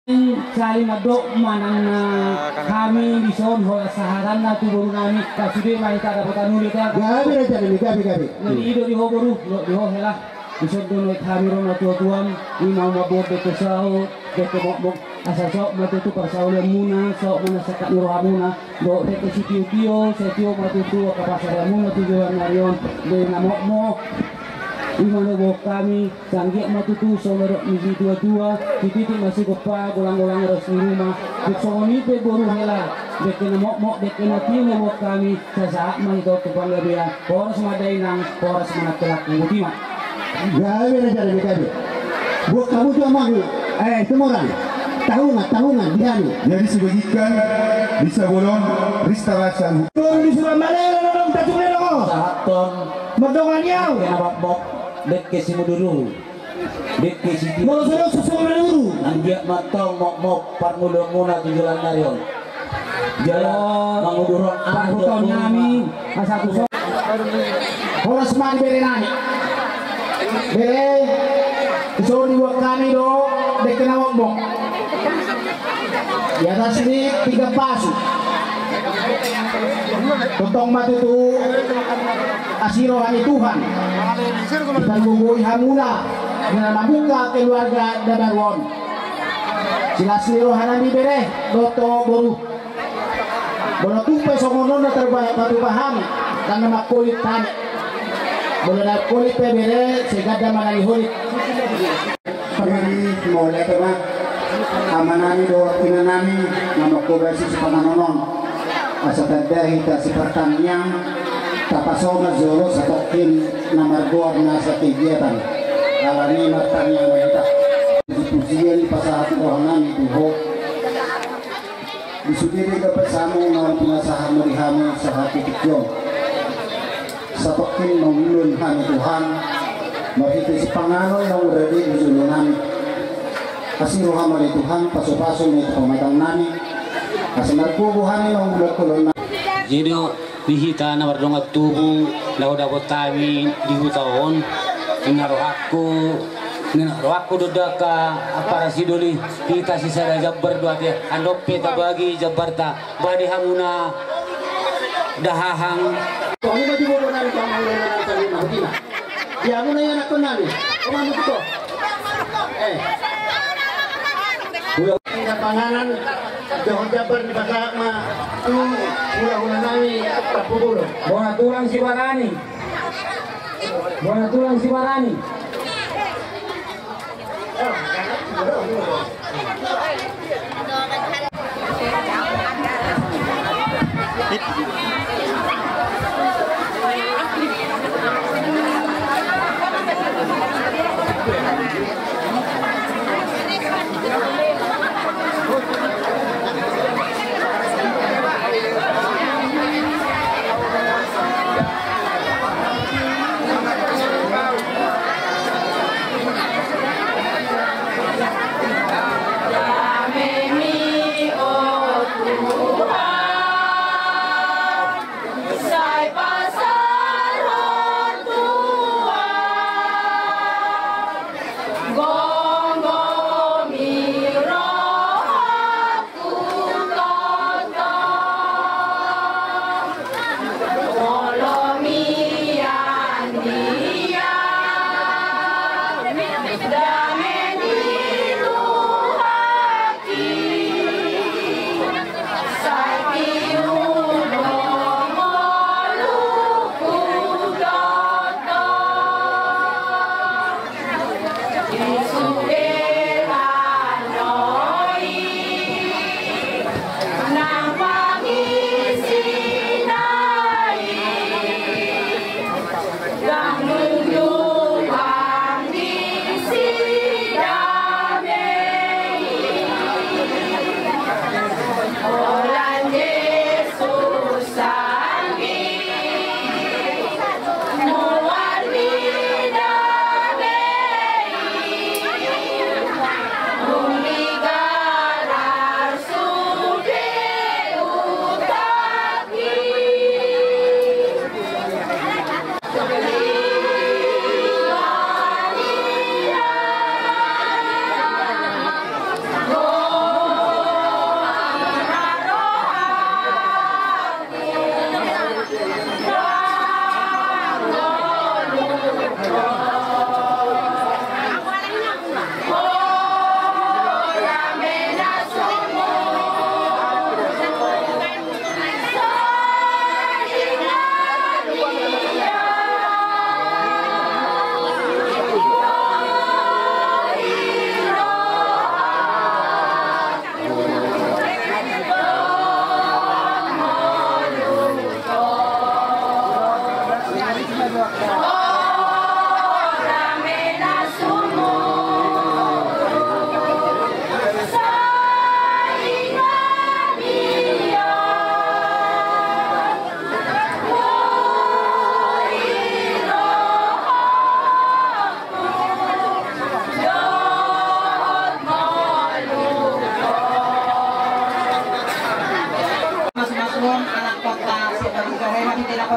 Saling adok manang na kami bison ho saharan na tubong nami kasudi mai ta dapat anu kita gabi aja nih gabi nani ido di ho boru di ho hela bison dono kami ro na tuan ni mau mabot de kesau de ke mok asa sok matu tu persau le muna sok muna sakat ni rohamuna do de ke sitio se tio matu tu ka pasar muna tu jalan marion de na mok Imano bok kami sanggih matutu solero misi dua titi masih kepa golang-golang ros di rumah disoni pe boru hela dekena mok dekena timo bok kami sasaat manito kepada dia poros madainang poros manatelak mutima gabi aja nih gabi buat kamu tuh mau semua orang tahungan diani jadi sebagikan bisa bolong restorasi di Surabaya orang tak boleh dong sahaton merdongannya kenapa bok dek ke si muduru dek ke si mau saya sesuatu dulu dia matong mok parmulung muna di jalan narion jalan manguduron angkut nami asatu so horas mari bere nani bere so di wakani do dek kena mok di atas ini 3 pasu tentang mati itu asirohani Tuhan dan gugui hamuna dengan membuka keluarga Dadarwon sila sirohanami bere doto boru bola tupe songonon na terbaik batu pahami dan nama kulit tani bola na kulit bere segada manali holit pagari mulai tema amanani do tinanami nama kobasi sepamanonon asa tadahi ta si pertanian tapasona zoro sa tokin na margor na sa kegiatan alani martanian kita dipujian pasahat rohangan ibuho disudiri ka bersama ng pinasahan marihami sa hati kityon sa tokin mangulun han Tuhan makita si panganoy ng redi uzulunan kasi rohaman ni Tuhan paso-paso ni pamatang nami kasi nagpubuhanin ng bulat-kulon na jadi dihita na berdongat tubuh lau dapat kami di hutahon ngaruh aku dodaka apa rasidoli kita sisa jabar dua dia andop peta bagi jabarta badi hamuna dahahang ini baju bodoh nari kamu yang tadi nahutina dia muna yang nak kenal ni kamu betul panganan jangan jabar di pasar mah mula-mula nami kapubulu bona tulang si barani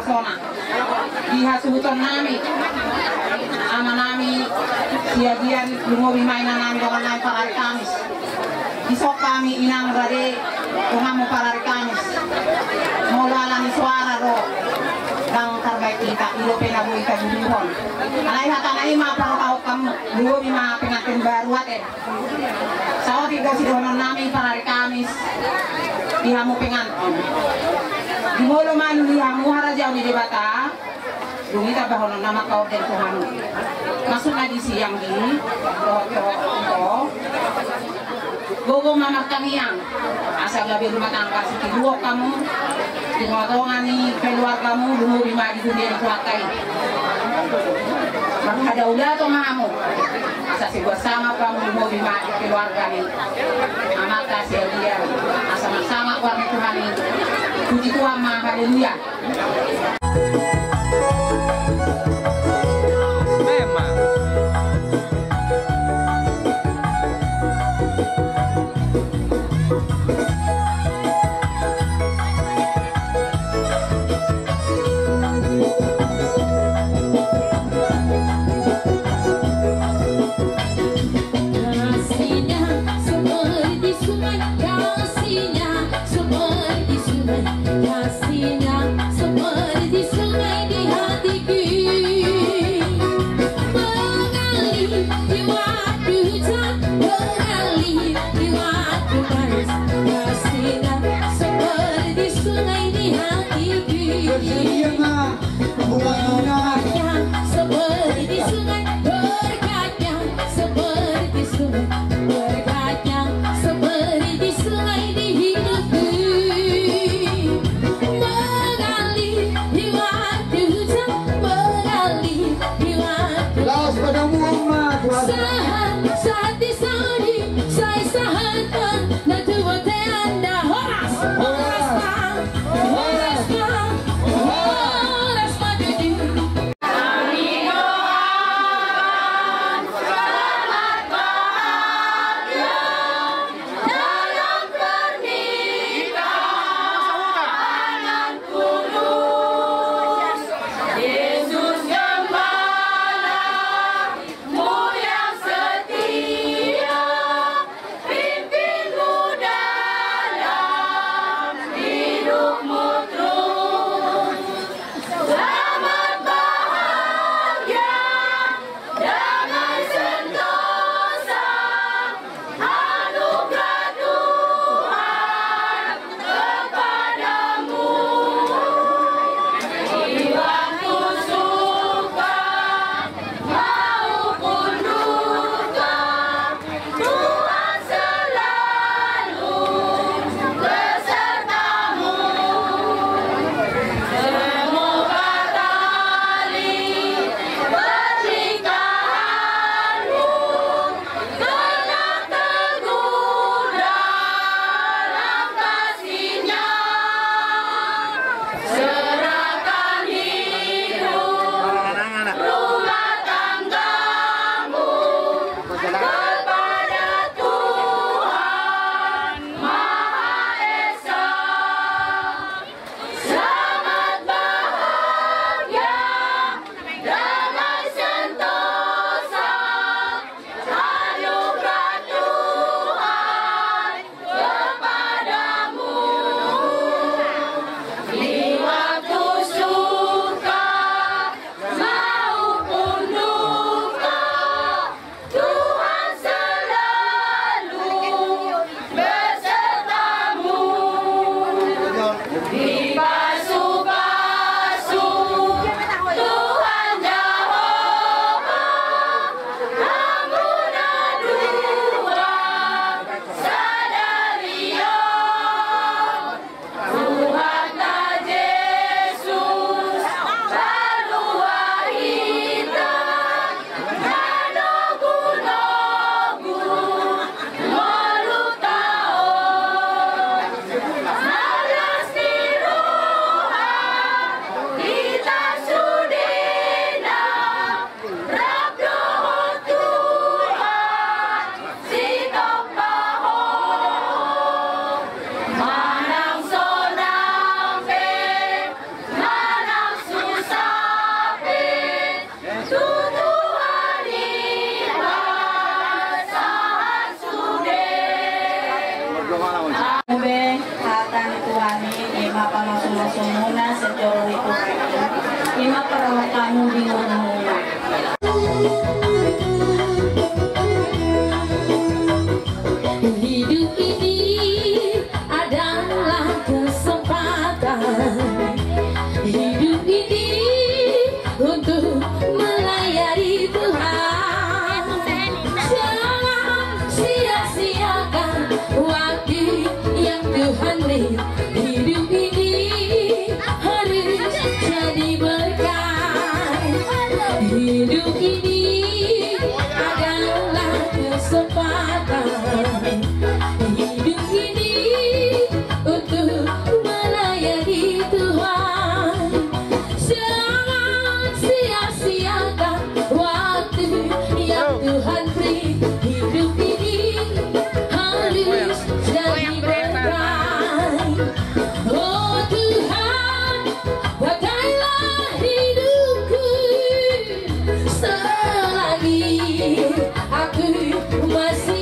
sona diha subuton nami ama nami siagian lumobi mainan nami dengan nami parari Kamis isok kami inang rade tungamu parari Kamis mau lalami suara ro dang terbaik kita ilo penabu ika buhon alai hata nai ma parau kamu lumobi ma pengantin baru ate sawo tiga sidonon nami parari Kamis dihamu pengantin di molo manu dihamu haraja di debata dumita bahono nama kau dan Tuhan masuk lagi siang di gogo mama kami yang asal gabi rumah tangga siki dua kamu di ngotongani keluargamu dulu bima di dunia kuatai maka ada udah atau mamu asal si bersama kamu dulu bima di keluarga nih amat kasih dia asal bersama warna Tuhan ini puji Tuhan mah haleluya. Pimpin Ube hatan tuani ima pamasulusong muna sa joro ito ima parawang kamu bingung muna. Hidup ini adalah kesempatan. Hidup ini untuk melayani Tuhan. Jangan sia-siakan waktu yang Tuhan beri. Hidup ini harus jadi berkah. Hidup ini adalah kesempatan. Hidup ini untuk melayani Tuhan. Jangan sia-siakan waktu yang Tuhan beri. Hidup ini harus jadi berkah. Oh Tuhan, pakailah hidupku selagi aku masih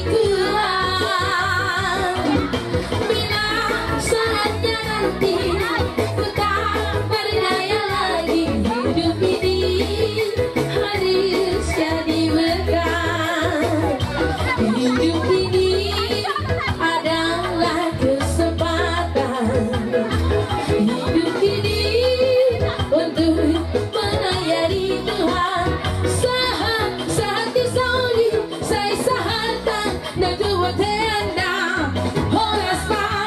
kuat. Bila saatnya nanti ku tak berdaya lagi, hidup ini harus jadi berkah. Hidup ini adalah kesempatan. Hidup ini untuk melayani Tuhan. Sehati sauli, saya sahatan dan tua tenda. Horas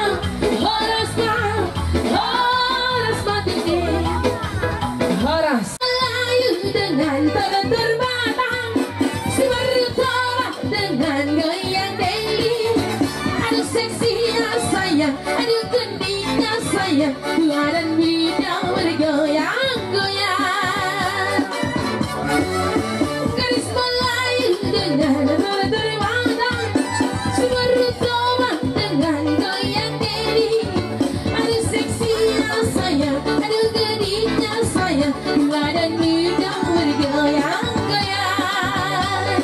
mati, horas. Melayu dengan tangan terbatang, semerutola dengan goyang deli. Aduh seksinya sayang, aduh gendingnya sayang, Tuhan dan bidang bergoyang-goyang. Garis Melayu dengan tangan terbatang, semerutola dengan goyang deli. Aduh seksinya sayang, aduh gendingnya sayang, Tuhan dan bidang bergoyang-goyang.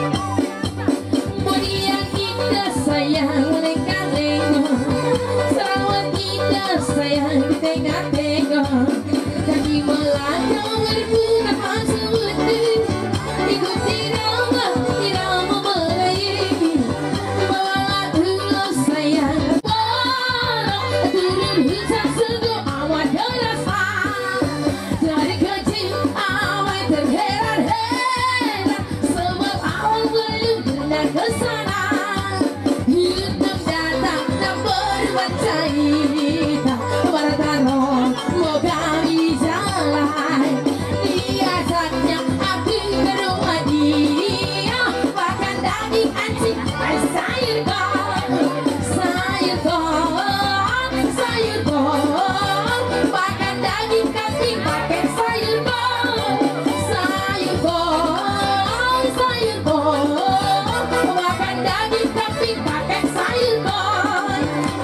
Budi yang kita sayang mereka tengok, sarawat kita sayang di tengah-tengok. Kaki melangkah berbunga masuk betul, ikuti irama Melayu. Bawalah dulu sayang, walau turun hujan sungguh amat derasah. Dari kecil awal terheran-heran, sebab awal belum pernah kesana. Hidup datang dan berbuat cerita, bertaruh mau kami jalan. Biasanya aku berumah dia, makan daging anjing dan sayur kol, makan daging kambing pakai sayur kol, makan daging kambing pakai sayur kol.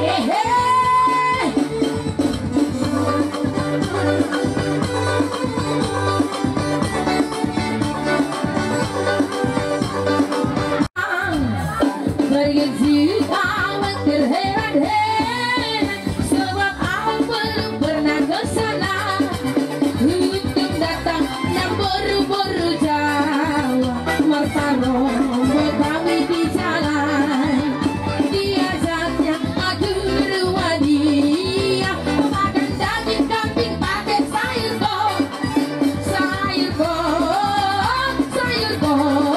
Dari kecil awal terheran-heran, sebab awal belum pernah kesana. Hidup datang dan buru-buru Jawa, bertaruh buat kami di jalan. Diajaknya aku berumah dia, makan daging kambing pakai sayur kol,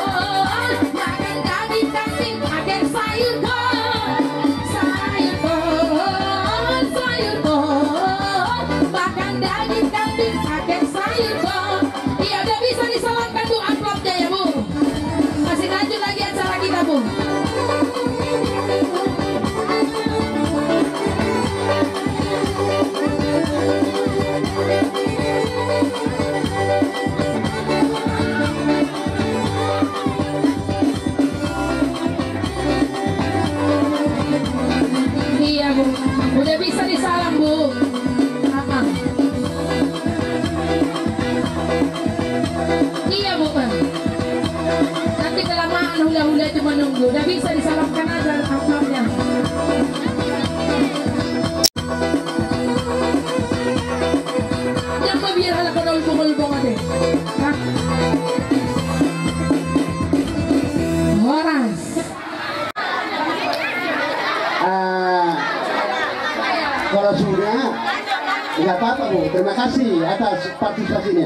makan daging kambing pakai sayur kol, Kalau sudah nggak apa-apa Bu, terima kasih atas partisipasinya.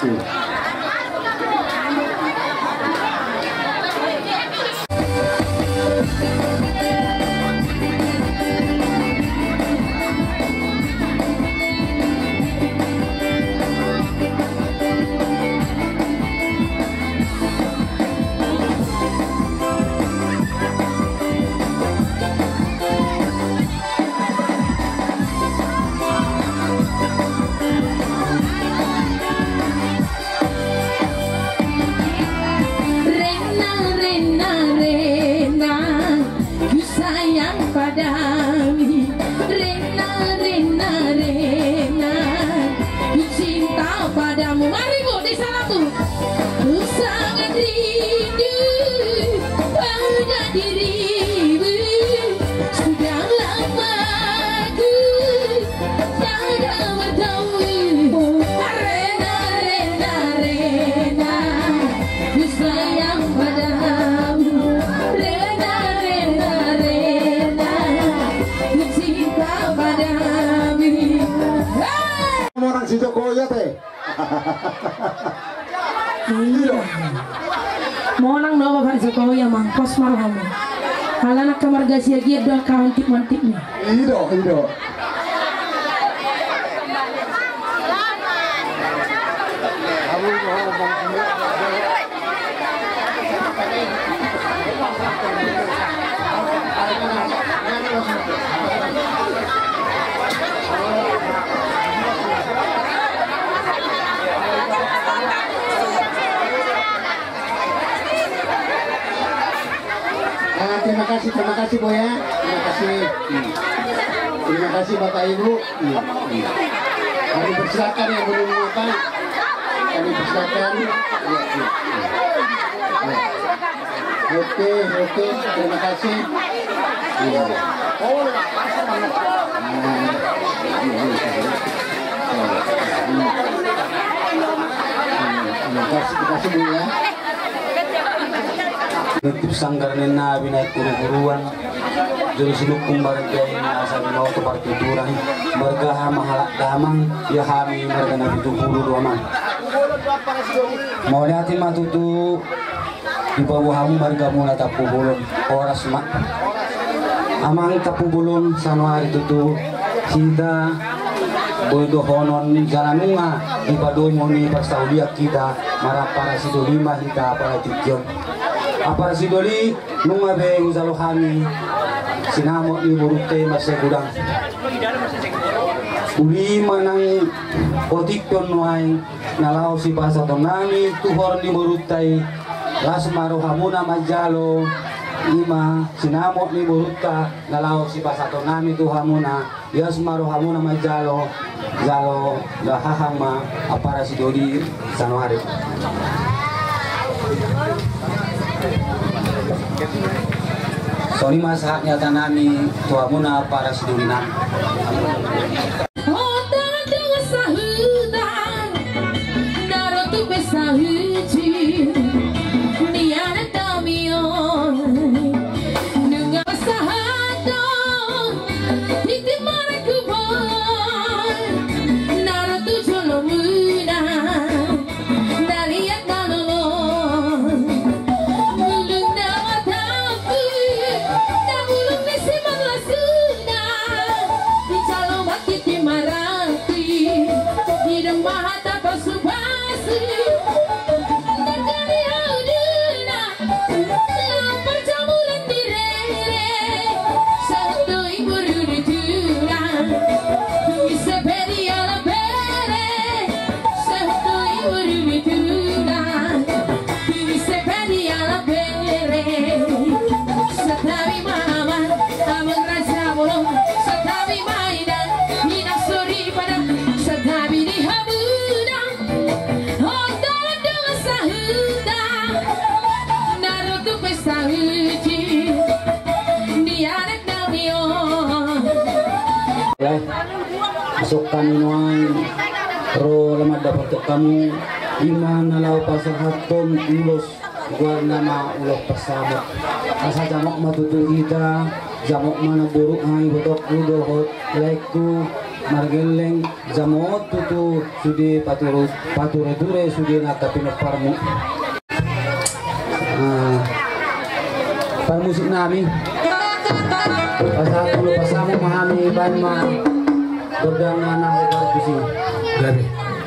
Si Joko ya teh. Monang no Bapak Jokowi yang mangkos marham. Halanak kemarga siagia doa kawantip mantipnya. Ido. Terima kasih Bu ya. Terima kasih Bapak Ibu. Kami persilakan yang belum makan. Kami persilakan. Oke, terima kasih. Terima kasih Bu ya. Bentuk sanggar nena binaik kuru-kuruan jadi sinukung barangkali asal mau ke partituran bergaha mahalak damang ya kami mereka nabi tupulu doaman mau lihatin matutu di bawah hamu marga mula tapu bulun oras mak amang tapu bulun sama hari tutu kita bodoh honon jalanunga di padoy moni pastauliak kita marah para situ lima kita para tikion apa si doli nunga beng zalo kami sinamo ni burute masih gudang uli manang otik ton nuai nalau si pasal tonami tuhor ni burutai las maru hamuna majalo ima sinamo ni buruta nalau si pasal tonami tu hamuna yas maru hamuna majalo zalo dahahama apa si doli sanwari. Sorry mas haknya tanami tuamuna para sidurina. Masuk kami nuai ro lemah dapat kamu iman nalau pasal hatom ulos gua nama ulos pesawat asal jamak matutu kita jamok mana buruk hai botok udohot laiku margeleng jamot tutu sudi pature dure sudi nakapino parmu musik nami pasal kalau pasamu mahami ban ma berdangan nak berkusi dari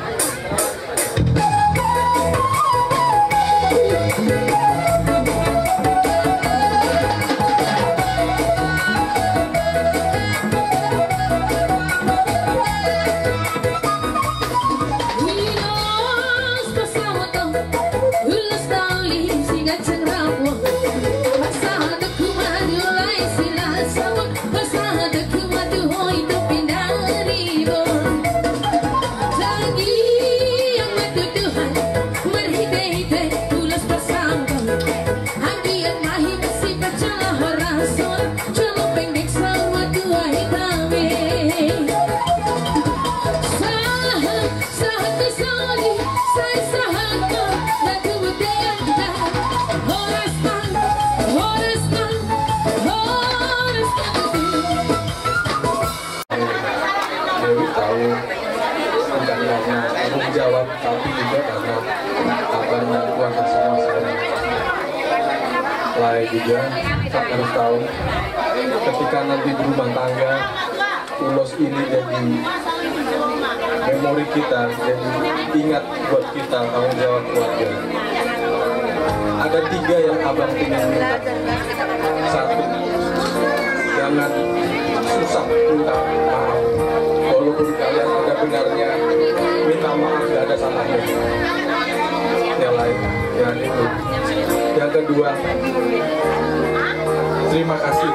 jawab, tapi juga karena apa namanya keluarga semua saya. Lain juga harus tahu ketika nanti berumah tangga, ulos ini jadi memori kita, jadi ingat buat kita tanggung jawab keluarga. Ada 3 yang abang ingin minta. 1, jangan susah minta maaf. Walaupun kalian ada benarnya, minta maaf gak ada salahnya. Yang lain, yang itu. Yang kedua, terima kasih.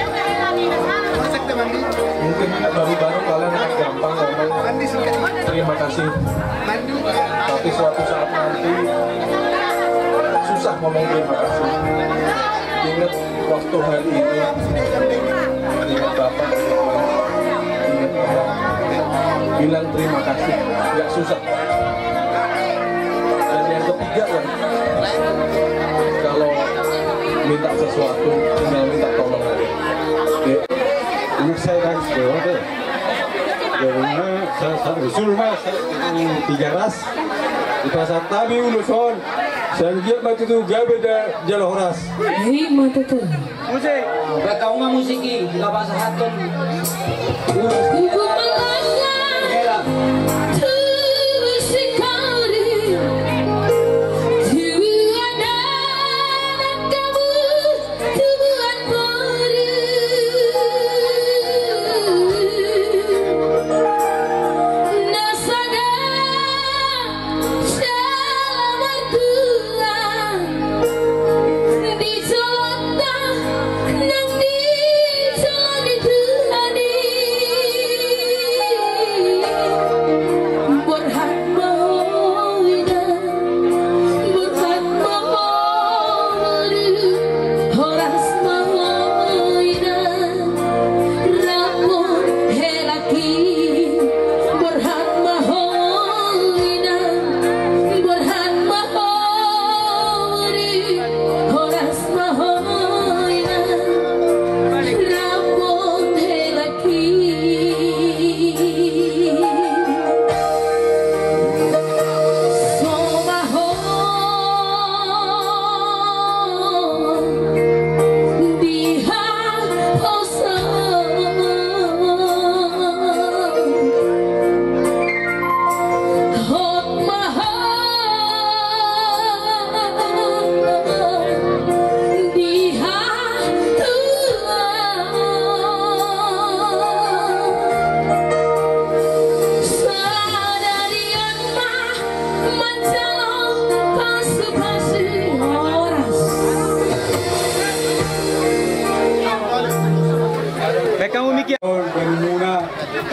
Mungkin baru-baru kalian gampang ngomong terima kasih, tapi suatu saat nanti susah ngomong terima kasih. Ingat waktu hari ini, ingat Bapak, ingat Bapak, bilang terima kasih, nggak susah. Dan yang ketiga kan, kalau minta sesuatu tinggal minta tolong aja. Anak saya kan sekolah deh. Karena saya usul mas 3 ras di pasar Tabi Uluson. Saya lihat waktu itu gak beda jalur ras. Hei mata tuh. Musik, kau nggak musiki, nggak bahasa hatun. Ibu malangnya tuh sekali, tuh ada kamu tuhan baru, nasada selamat Tuhan di Jakarta nang di jalan Tuhan berhak mawida berhak mawadu horas mawida rapor helaki berhak mawida berhak mawadu horas mawida rapor helaki. Bermuna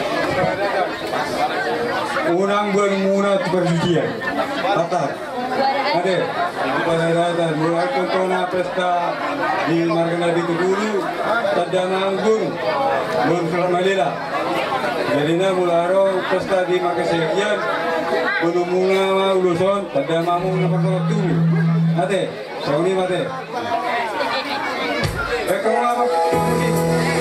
orang bermuna perjudian Tatar ada pada datang mulai kontona pesta di Margana itu dulu tadana anggur Malila jadi na mularo pesta di Makassar Gunung Uluson tadana mamung na pagkaktu ada sauni mate kamu apa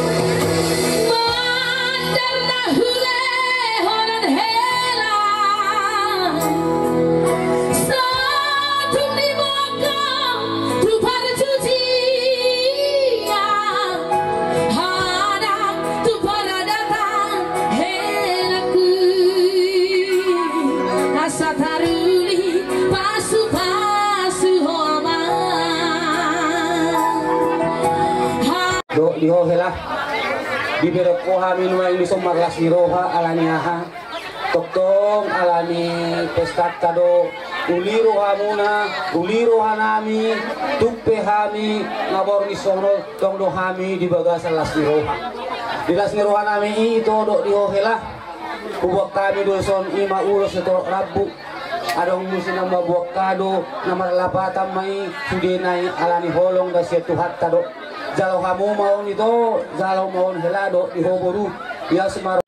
roha diberi kami numa ini somarlas ni roha alaniaha toktong alani pestat tado uliro hamuna uliro hanami tupe hami ngabor ni sono tong do hami di bagasan las ni roha di las ni roha nami itu do di hohelah kubok kami doson ima ulos itu rabu adong musi nama buak kado nama lapatan mai sudenai alani holong da setu hatta do jalo kamu mau itu jalo mau helado di hoboru ya semar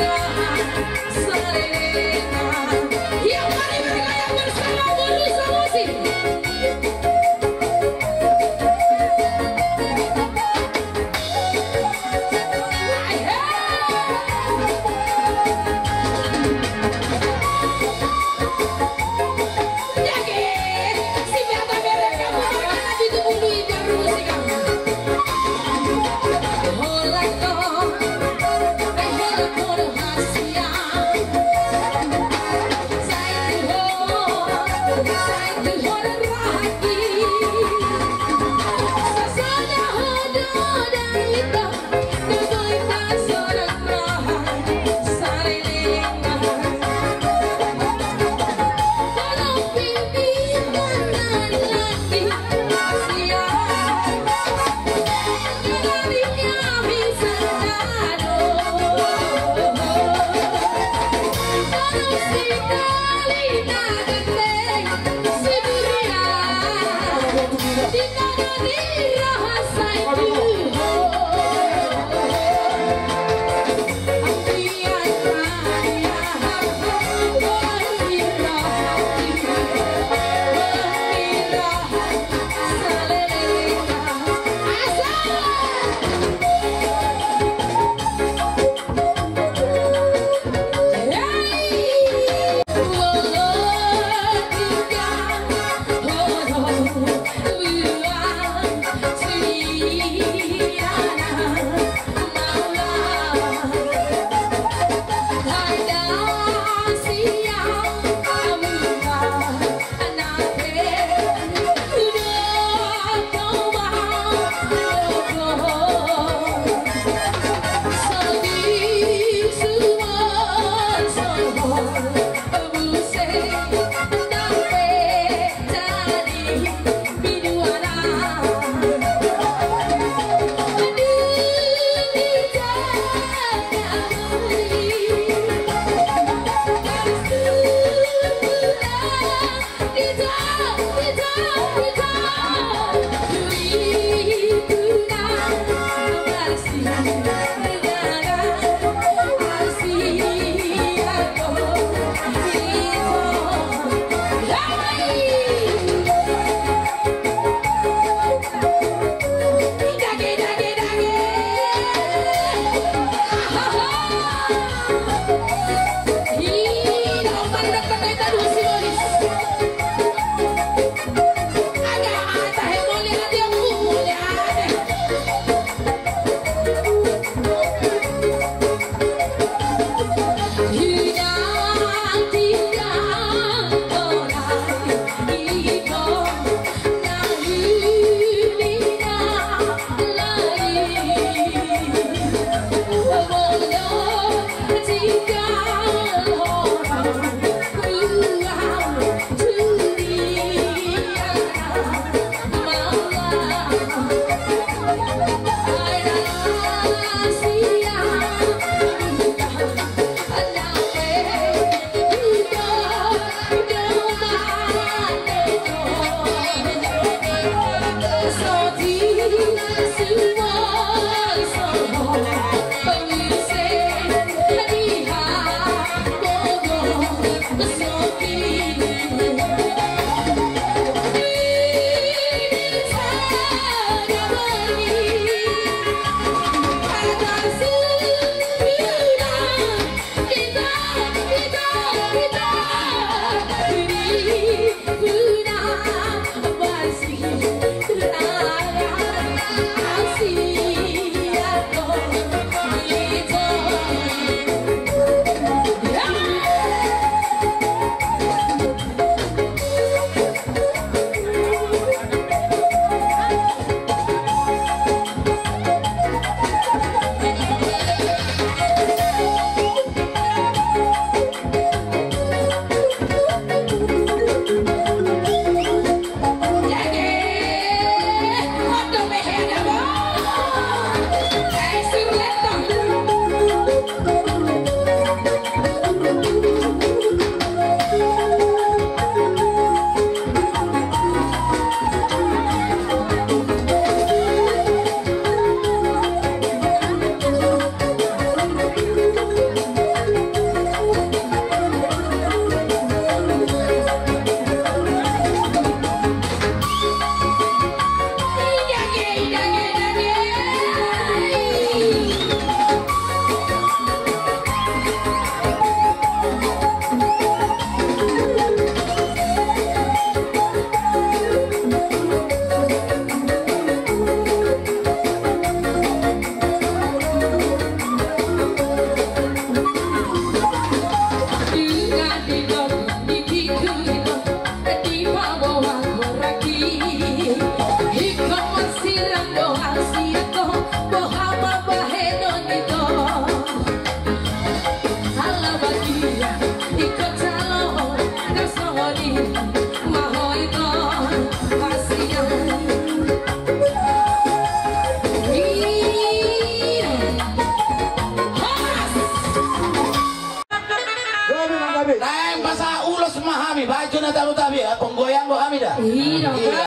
Yang mari mereka yang bersama berusaha See Mbok Amida. Iya.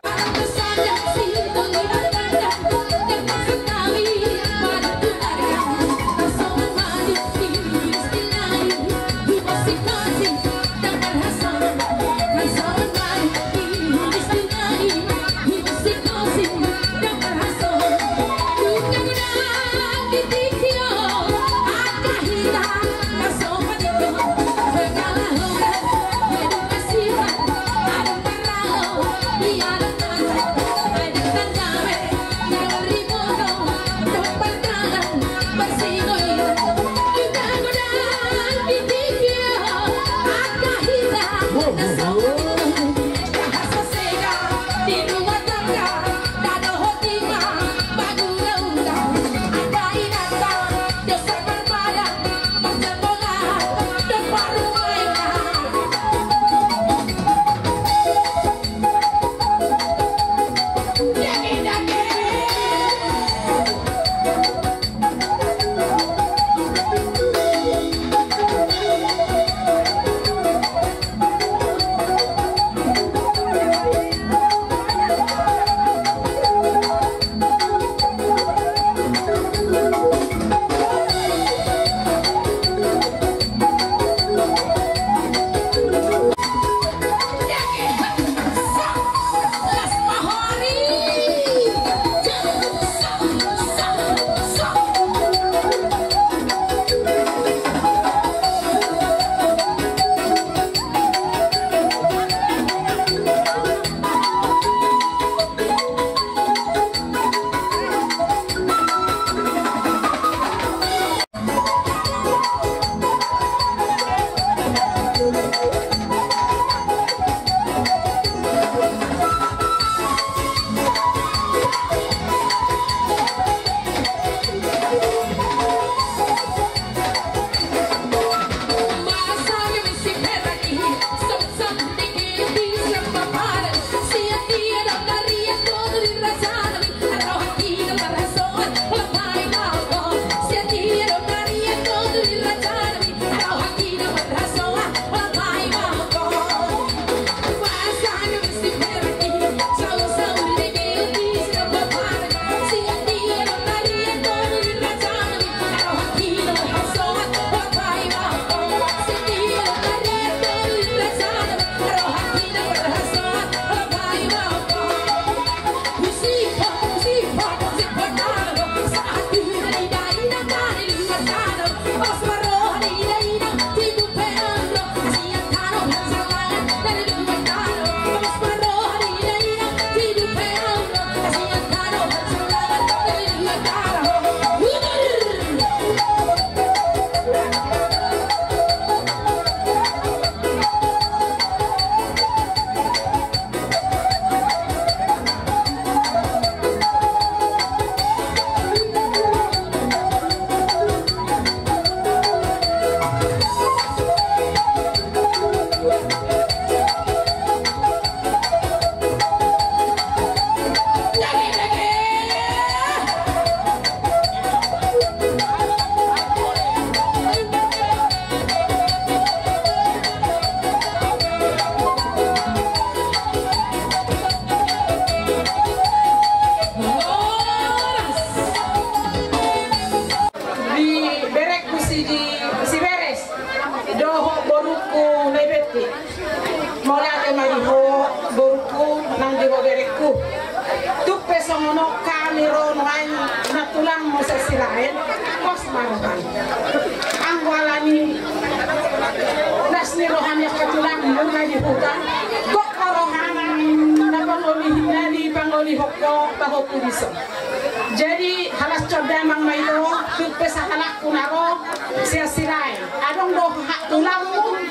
Jadi halas codamang maito tupe sa halak kunaro siya siray adong do hak tulang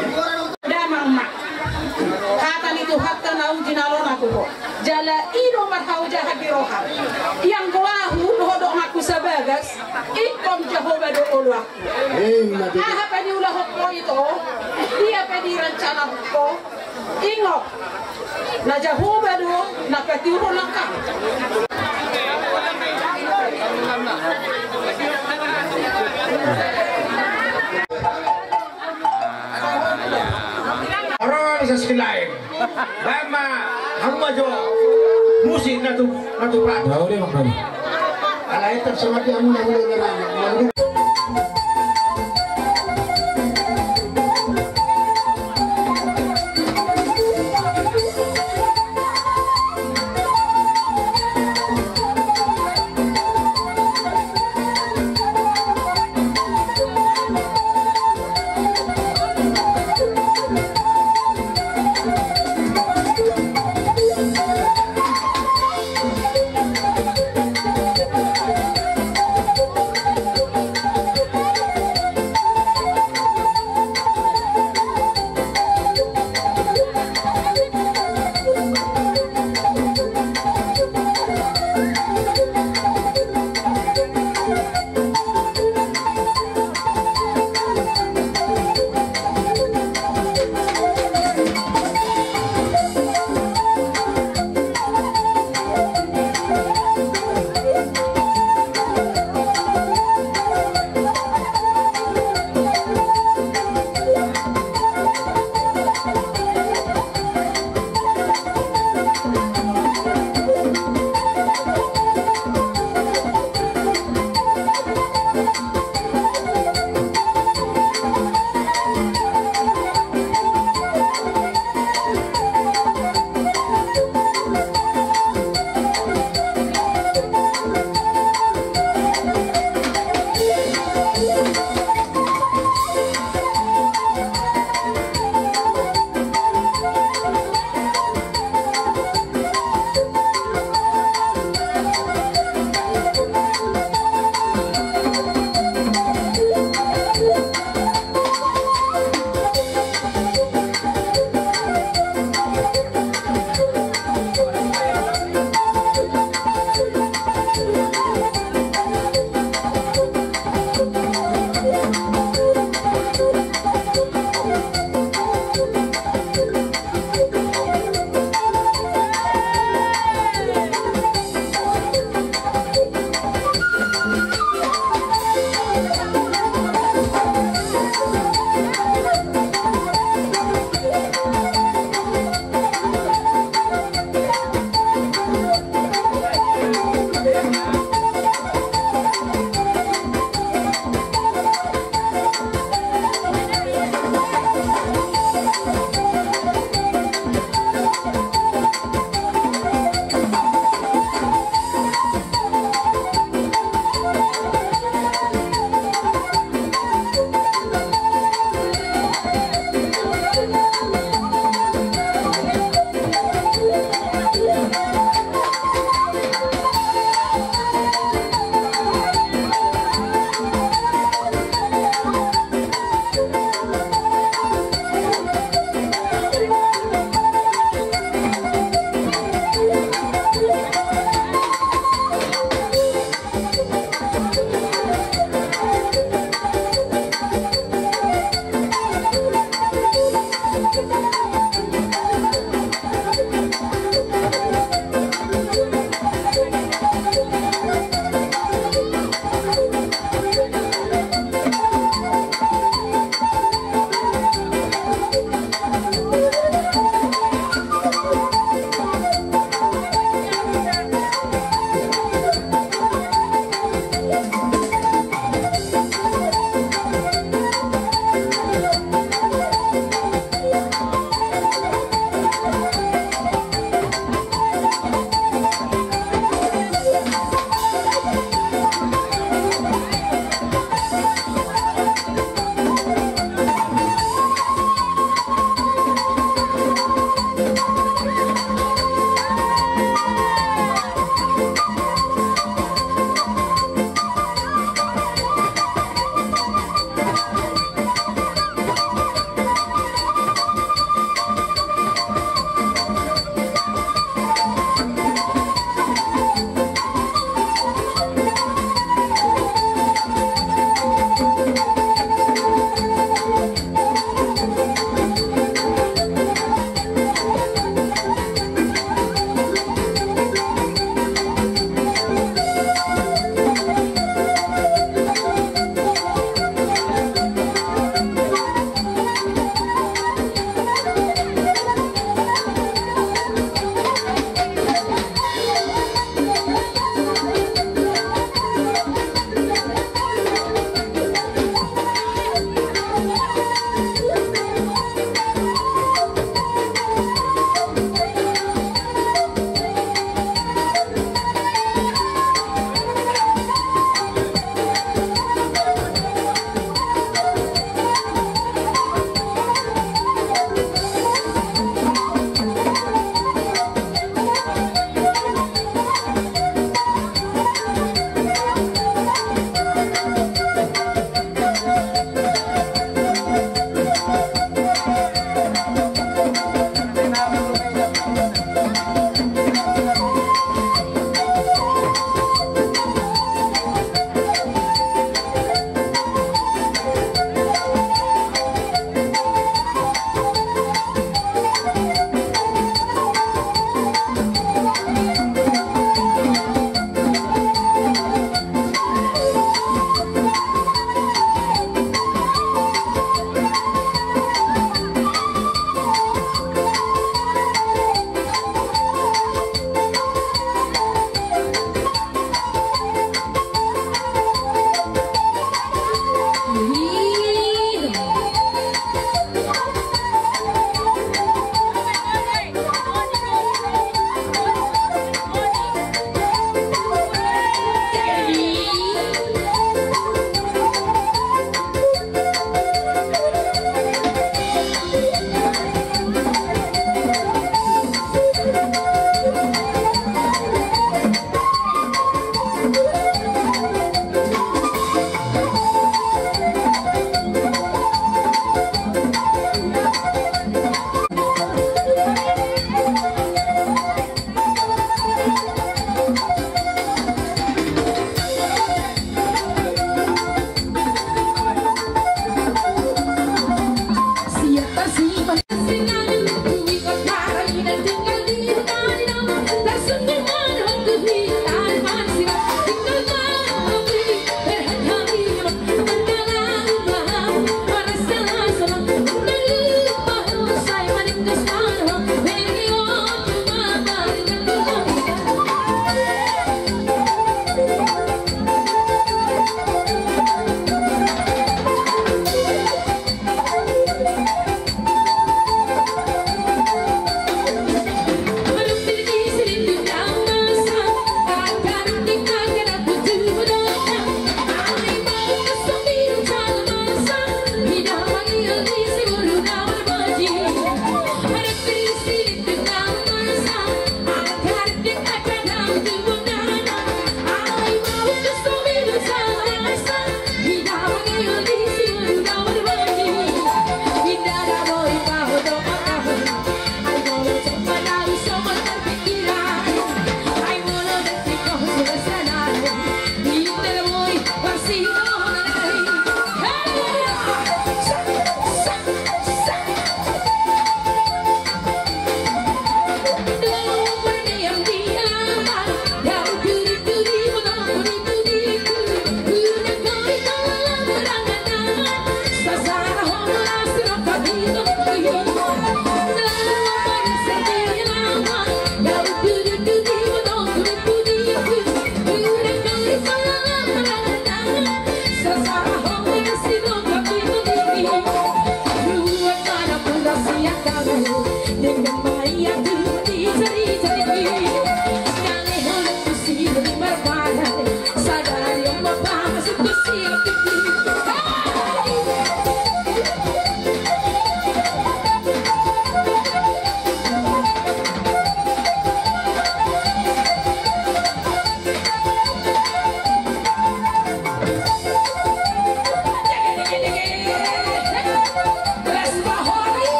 damang mak kata nito hatta na ujinalo na ko jala ino marhauja habiroha yang goahu do aku sabagas ikom Jehovah do ulwa aha pani ulah ko ito dia pani rencana ko ingo na Jehovah do na patiuro langkang Orang bisa silain. Lama hamba jo musik natu pak. Tahu deh Bang Tony. Kalau itu sama dia mulai.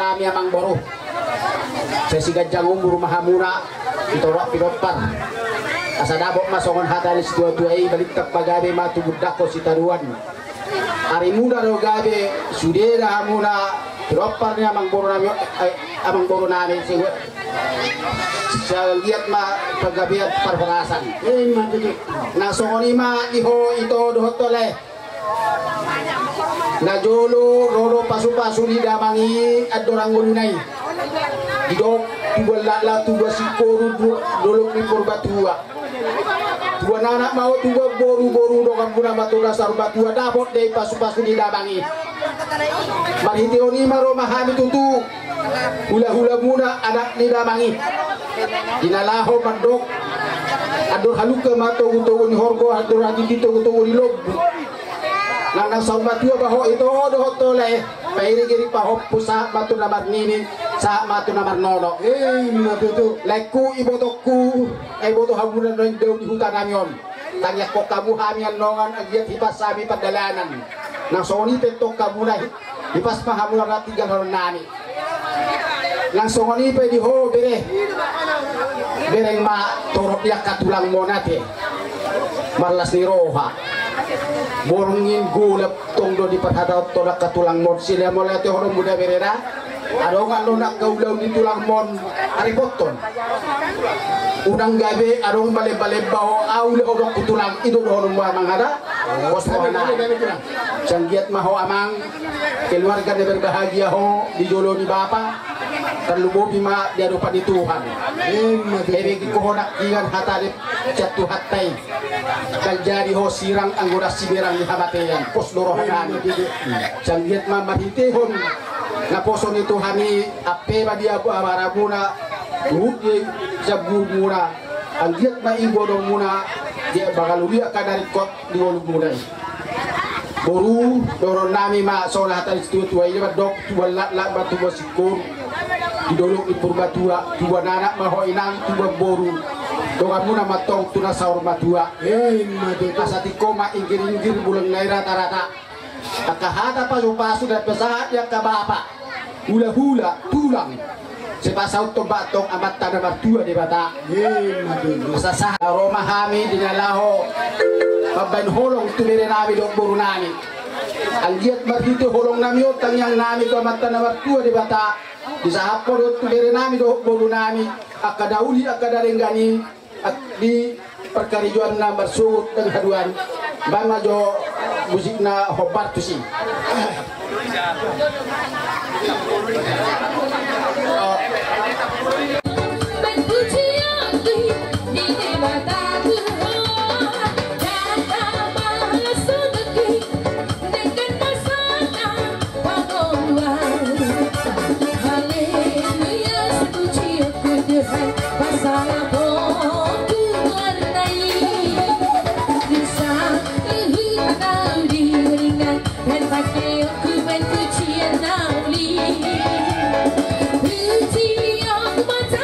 nami amang boro. Saya si gajang umur mahamura ditorok pinopar. Asa dabok masongon hatalis tua-tua balik tak pagabe matu budako si taruan. Hari muda do gabe sudera hamuna pinopar ni amang boro nami saya lihat ma pagabiat parparasan. Na songon ima iho ito dohotole. Na jolo roro pasu-pasu di damangi adorang gulunai. Didok tuba lala tuba sikoru dolo ni purbatua. Tuba nanak mau tuba boru-boru dokam guna batu dasar batua dapot dei pasu-pasu di damangi. Marhitioni maro mahami tutu. Hula-hula muna anak ni damangi. Dinalaho mandok ador haluka mato uto ni horgo ador ati dito uto ni lob. Nang sa matua baho ito do tole pairi giri pa pusa matu namar nini sa matu namar nono matutu leku ibotokku iboto hamunan no daw di hutan namyon tanya ko kamu hamian nongan agiat hipas sami padalanan nang soni tentok kamu na hipas pahamunan rati galon nani nang soni pe di ho bereng ma torop yak katulang monate marlas ni roha borongin gulap tongdo di perhadap tolak katulang mon sila mo lati orang muda bereda ada orang nak kaulau di tulang mon hari boton udang gabe ada orang bale-bale bau aule orang kutulang itu orang mamang ada bos mana janggiat maho amang keluarga de berbahagia ho di jolo di bapa terlubo bima dia rupa di Tuhan bebe ko nak ingan hatade jatuh hatai kaljari ho sirang anggora sibirang di hamatean pos dorohanan janggiat mama hitehon na poson itu hani ape badia barabuna rugi jabu muna anggiat ma ibodo muna dia bagaluria kadari kot di wolu muna boru doron nami ma solah tadi tua ini dok tua lat batu bosikur di dolok di purbatua tua nanak maho inang tua boru doa muna matong tuna saur matua asati koma ingkir bulan nai rata-rata akahata pasu-pasu dan pesahat yang kabapa hula-hula tulang sepasau tombak tong amat tanah matua di bata masasah aroma hami dinalaho paban holong tumere nami dok boru nami anggiat marhite holong nami otang yang nami to amat tanah matua di bata di sahapo dok tumere nami dok boru nami akadauli akadarenggani di perkarijuan na bersut dan haduan bang jo musik na hobat tu sih Puji yang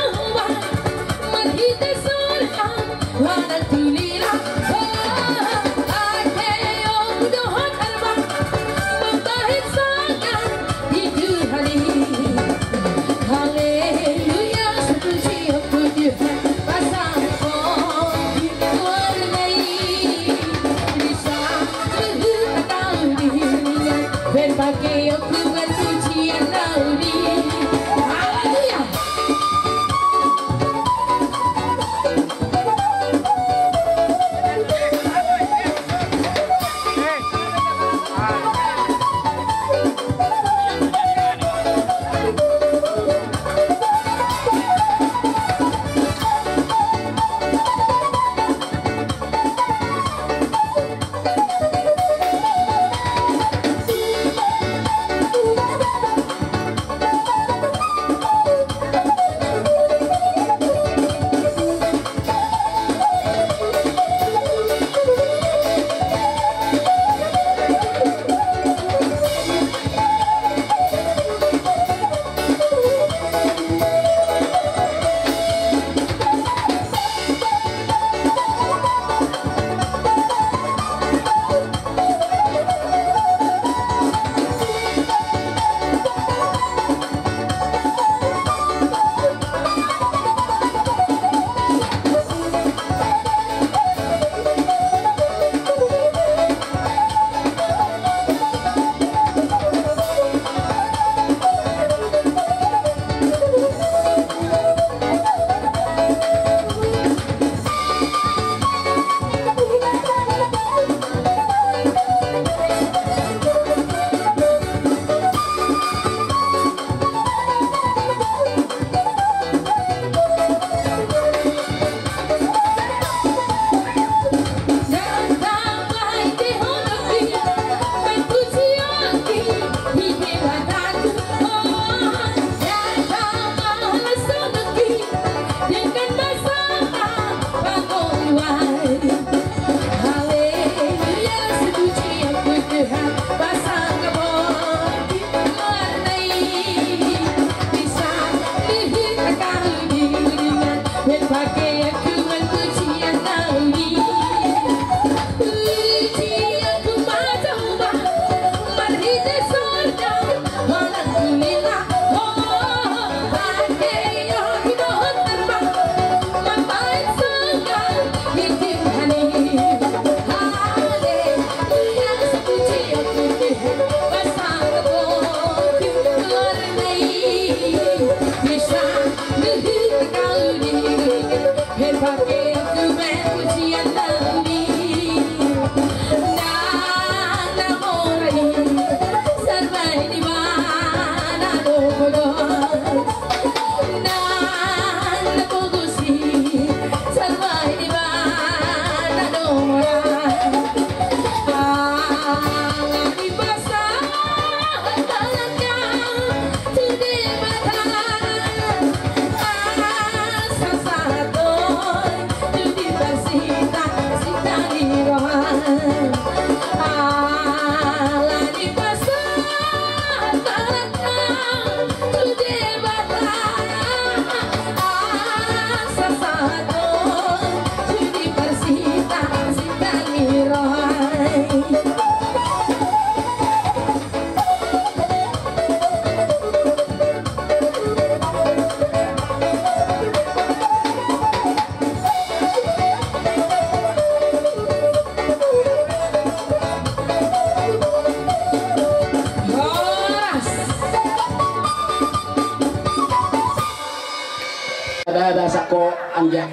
Ada sako anja.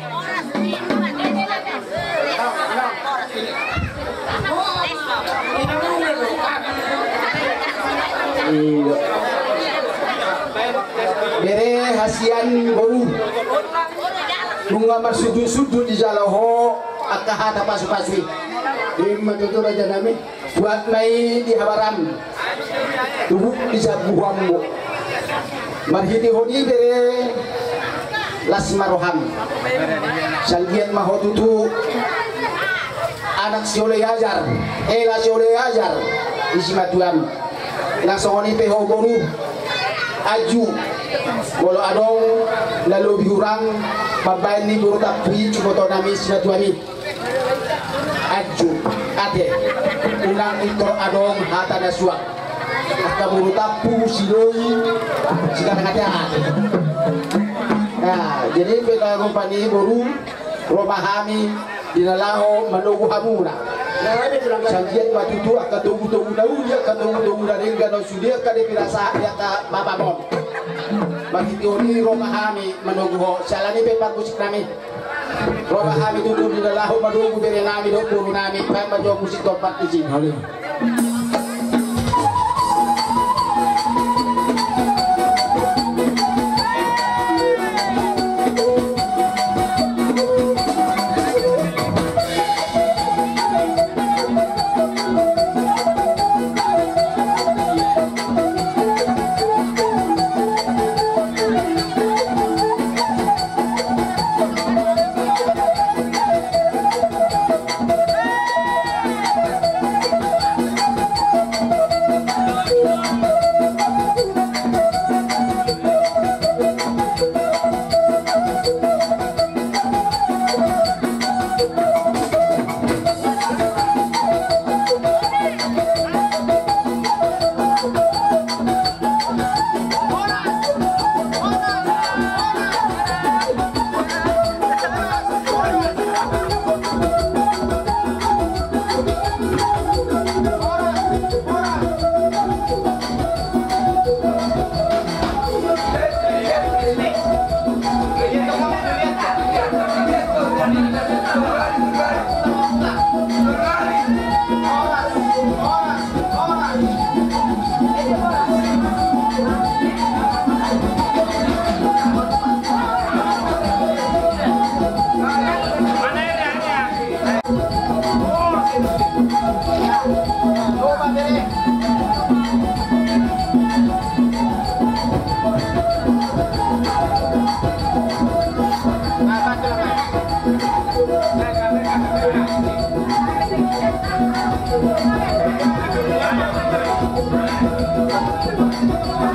Bere hasian baru bunga marsudut-sudut di jalaho akah ada pasu-pasui di matutur aja nami buat mai di habaram tubuh di jabuhammu marhiti hodi bere lasmaroham salgian mahotutu anak siole ajar ela siole ajar isimatuam nasoni peho boru aju walau adong lalu biurang babai ni buru tapi cuma to nami isimatuami aju ade ulang itu adong hata nasua aka buru tapu siloi sekarang ada. Nah, jadi peka rumpani boru romahami dinalaho manugu hamuna. Sanjian matutu akan tunggu-tunggu daunya akan tunggu-tunggu dari gano sudia kade pirasa dia ka babamon. Bagi teori romahami manugu salani pepat musik nami. Romahami tutu dinalaho manugu bere nami do boru nami pa majo musik tempat di sini.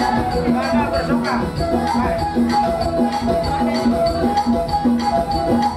Suka.